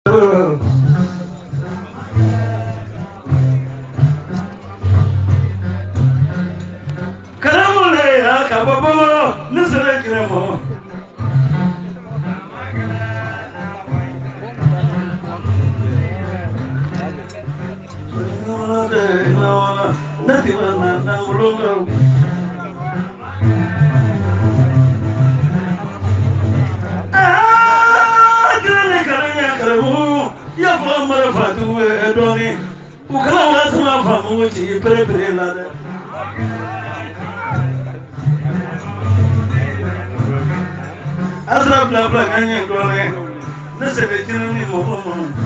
Karamule akababo nisere kiremo. Azra bla bla ganye dole nisere kireni mo.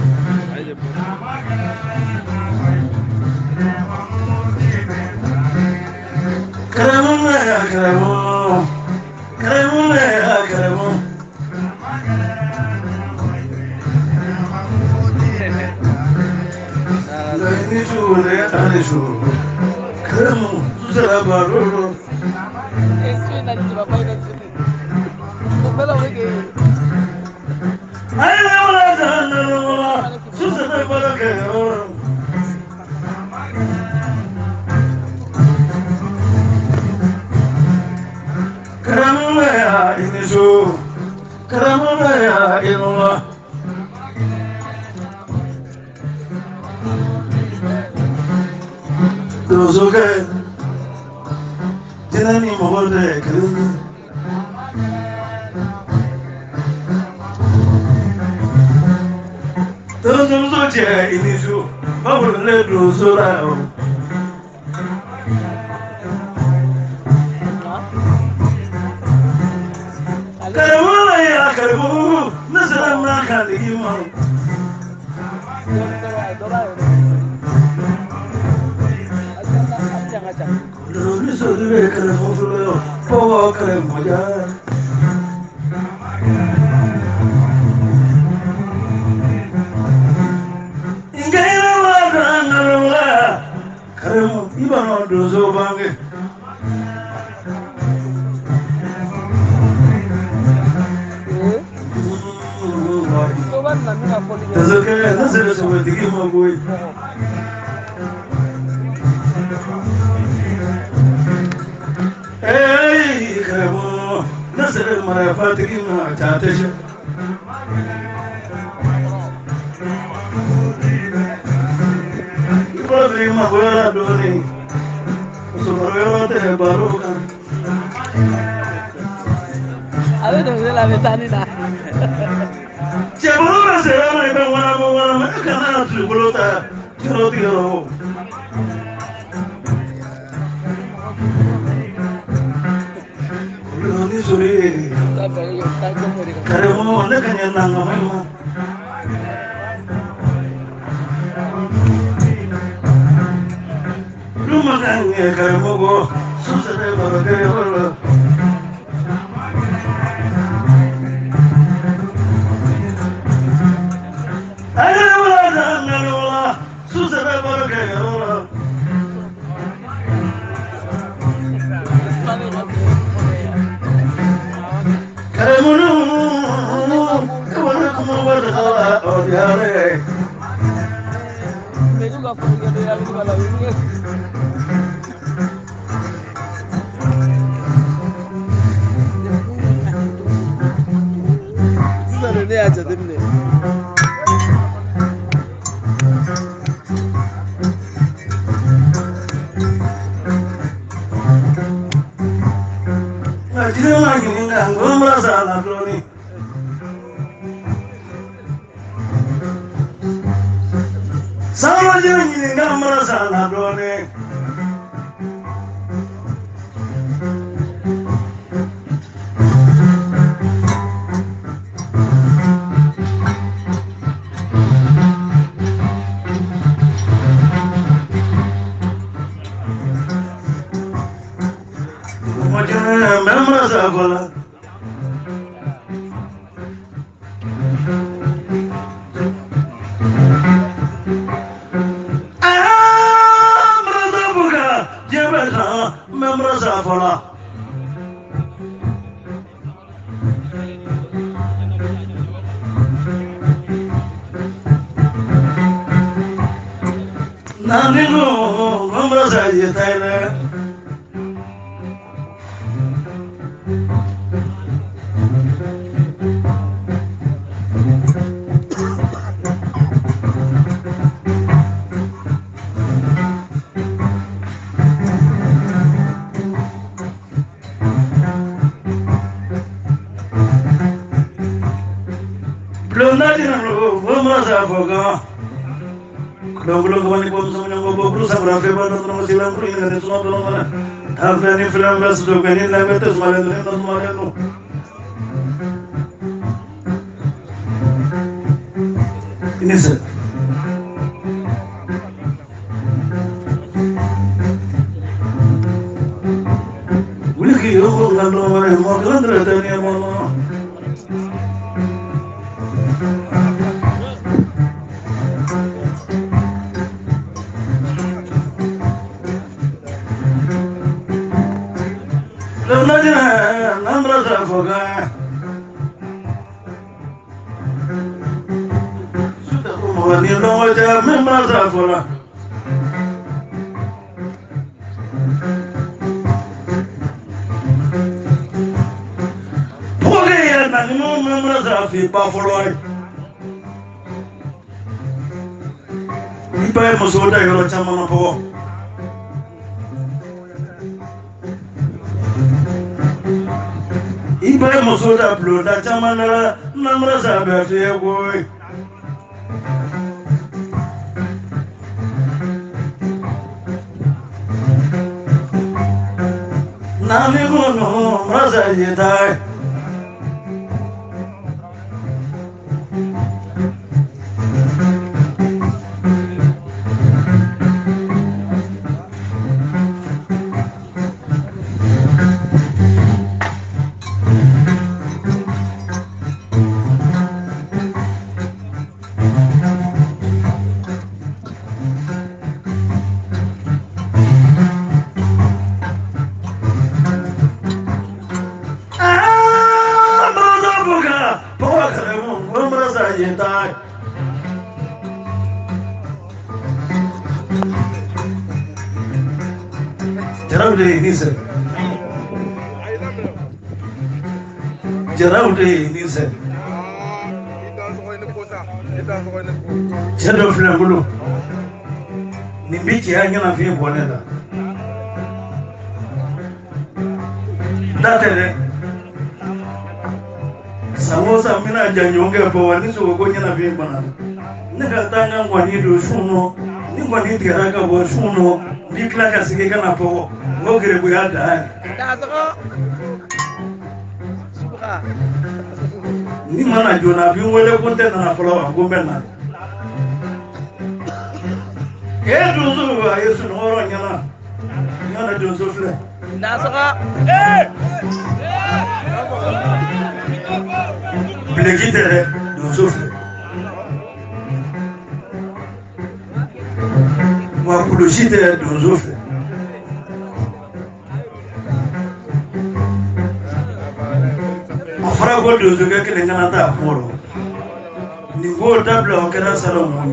Karamule akaramo, karamule akaramo. Nishu le anishu, karamu zara baro. Eso na ni baba ina tuni. Mbele wege. Ay la wala dana, zara baro ke. Karamulaya inishu, karamulaya inula. Dozoke, jenani mohode kiri. Dozoke inishu, mahole dozora. Karamulaya karibu, nasara makali imam. Lumi sodwe karamu fulo, powo karamu ya. Ingaira wada nalula, karamu ibano dozo bange. Dozoke nasere sowe digi maboy. Hey, karamu nasere mara fatigi ma chatesh. Ibadri ma gora doni. Sumaro te baruka. A ver, no la metanina. Cebulura será iba wana kana tribulota tiro. Loni suri. Karamu ne kanya nanga mama. Luma kanya karamu go susare barake. Nanigo, vamos a llegar. Vamos a fogar. Kalau kau ni pun sama yang kau perlu sabar, februari tu silam pun ini ada semua tu mana. Apa ni film bas tu kan ini lagi tu semua ni tu semua ni tu. Ini sah. Boleh kira kau kan tu mana, mau kan tu ada ni mana. Ni no ya me masa fora. Porque ya no me masa fi pa fora. Ipa mo so da yo chama na po. Ipa mo so da blo da chama na masa ba fi boy. Namigo no rasa yetai. Jarau deh ini sen. Jarau film dulu. Nimbi cianya nak film boleh tak? Dah terus. Samosa mina janjongga bawa ni suka konya nak film mana? Ni kata yang wani do suno, ni wani tiara ka bawa suno, ni kelak kasih kan apa? Mau kira buaya dah. Dah so. Ni mana jona bi wele konten na flowa gombena dozo ayo sunoro nyana dozo fle nasaka bilegitere dozo fle wa kulujite dozo fle Fara ko dozo ke kele ngana ta moro ni go tabla o kera salon mo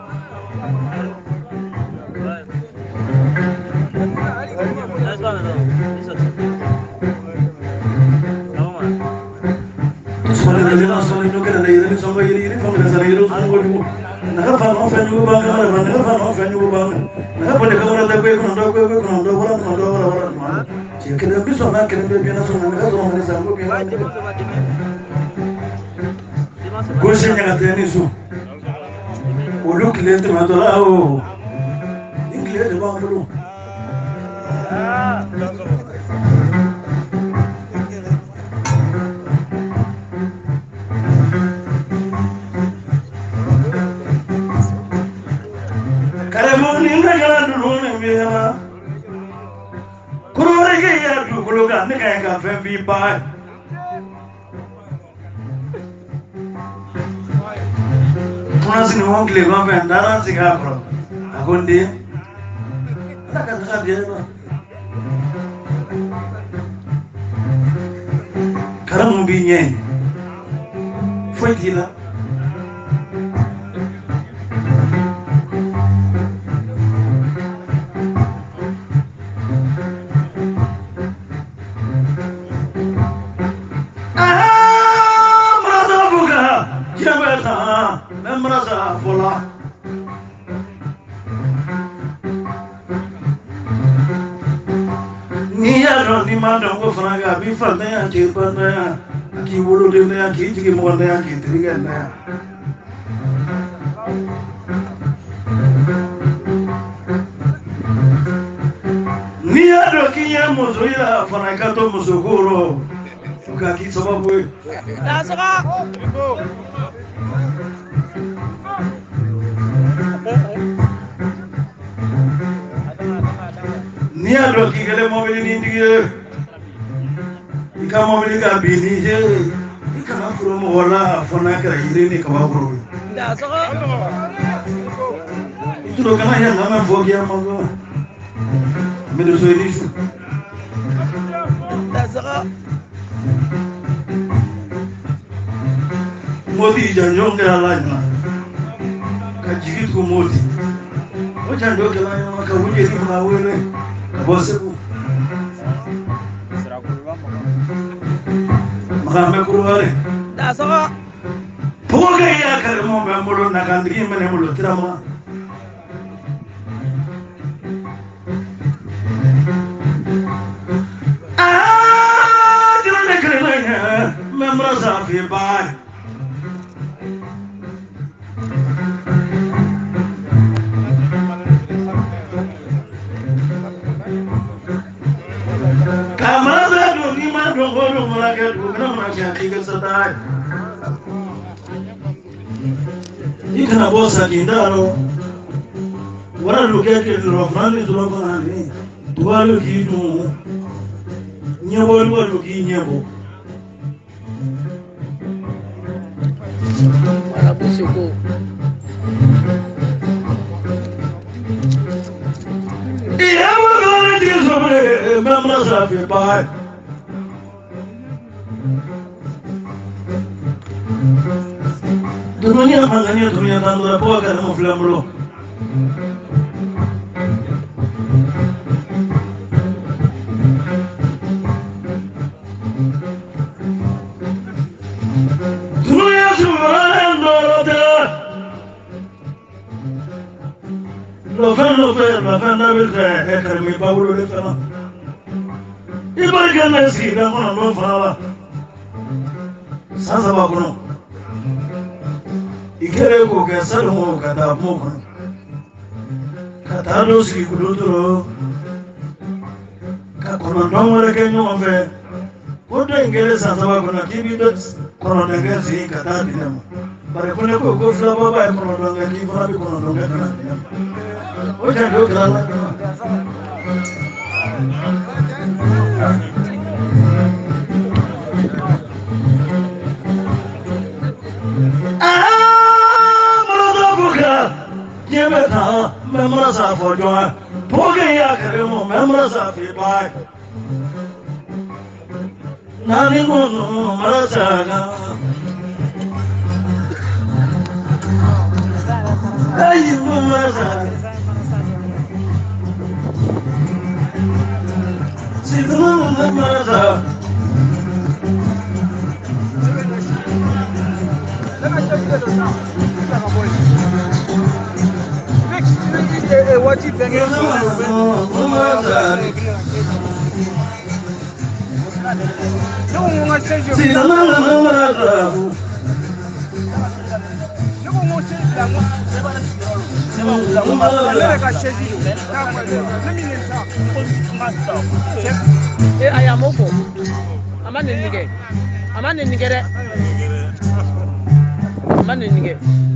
sole de na sole no kera de ni songo yiri ko kera sala yiro songo ni na fa no fa ni ba na fa no fa ni ba na fa de ko na da ko no do wala Kena bisa nak kena biar nak sungai nak sungai ni sanggup biar. Gosnya nggak ada ni su. Ulu klien tu macam lah oh. Ini klien tu bang dulu. Kalau mau ni nak jalan dulu ni biar. Kurang lagi ya tu kalau kan ni kayak kafe bipa. Masih ngomong klik apa andaran sih kapro. Aku ni, tak kan tak dia tu. Karena mobilnya, foi gila. membrasa fola ni ya ro ni ma don ko franga bi fa na ya ki pa na ya ki wulu de na ya ki ji mo na ya ki triga na ya ni ya ro ki ya mo zo ya franga to mo zo goro ka ki sababu da saka ni a dɔ k'i kɛlɛ mɔbili ni tigi ye i ka mɔbili ka bin n'i ye i kana furu mɔgɔ la fɔ n'a kɛra yiri ni kabakuru ye i turo kana yɛ nka fɔ k'i ma ko mɛ de so ni su mɔdi janjɔn kɛra la ɲuman ka jigi tugu mɔdi o janjɔn kɛra ɲuman ka wuli ni fana wele Boseku Mahambe kurwale da saka Poga ya karmo me mulo nakandigi mene mulo tirama Dilane krelanya memra safi bar Ikana bosa kindaro wara lukeke rofani tulokoni tuwalu kidu nyebo walu kinyebo wala busiko iya wala disobre mamra safi bai dunia Tanzania dunia tandu poa kana mflamlo dunia sumarando lo fana bilka karmi Paulo le fana ibarga nasi da kono lo fana sasa ba kono ikere ko ke salmo ka da mo ka ta do si kudutro ka kono nomore ke no fe ko to ingere sa ba kono kibi do kono de ke si ka ta dinam bare kono ko fla baba e kono do ngi ki fara bi kono do ngi kana dinam o ja do kala Yemeta memra sa fojo poge ya karemo memra sa fi bai nani no marasa ga ai marasa sidna marasa wajib dengan ayam opo aman nige